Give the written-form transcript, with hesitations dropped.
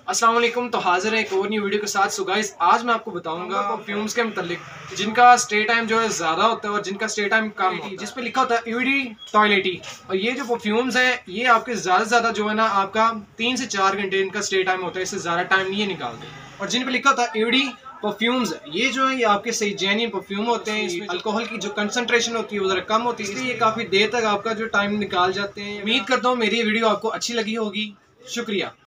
अस्सलाम वालेकुम। तो हाजिर है एक और न्यू वीडियो के साथ। सो गाइस, आज मैं आपको बताऊंगा परफ्यूम्स के मतलब जिनका स्टे टाइम जो है ज़्यादा होता है और जिनका स्टे टाइम कम होता है, जिस पे लिखा होता है यूडी टॉयलेटी। और ये जो परफ्यूम्स हैं ये आपके ज़्यादा से ज़्यादा जो है ना आपका 3 से 4 घंटे इनका स्टे टाइम होता है, इससे ज़्यादा टाइम नहीं निकालते। और जिन पे लिखा होता है यूडी परफ्यूम्स, ये जो है ये आपके सही जेन्युइन परफ्यूम होते हैं। इसमें अल्कोहल की जो कंसंट्रेशन होती है वो ज़रा कम होती है, इसलिए ये काफ़ी देर तक आपका जो टाइम निकाल जाते हैं। उम्मीद करता हूँ मेरी वीडियो आपको अच्छी लगी होगी। शुक्रिया।